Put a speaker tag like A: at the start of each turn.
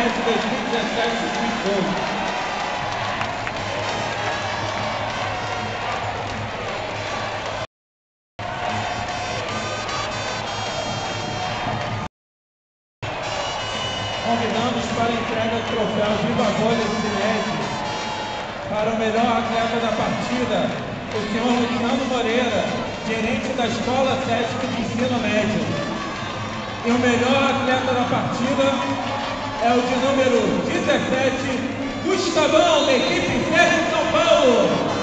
A: MED 2017 Futebol. Convidamos para a entrega do troféu Viva Vôlei Cimed para o melhor atleta da partida, o senhor Luciano Moreira, gerente da Escola Cética de Ensino Médio. E o melhor atleta da partida é o de número 17, Gustavão, da equipe Sérgio São Paulo.